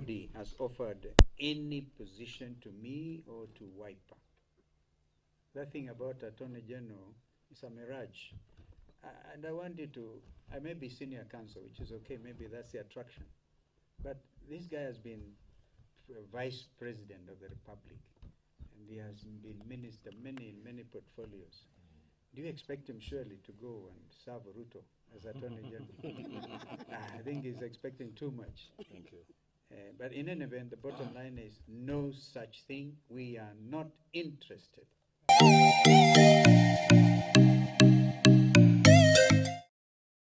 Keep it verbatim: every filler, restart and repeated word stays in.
nobody has offered any position to me or to Wiper. That thing about Attorney General is a mirage. Uh, and I want you to, I may be senior counsel, which is okay, maybe that's the attraction. But this guy has been vice president of the Republic, and he has been minister many in many portfolios. Do you expect him surely to go and serve Ruto as Attorney General? I think he's expecting too much. Thank you. Uh, but in any event, the bottom line is no such thing. We are not interested.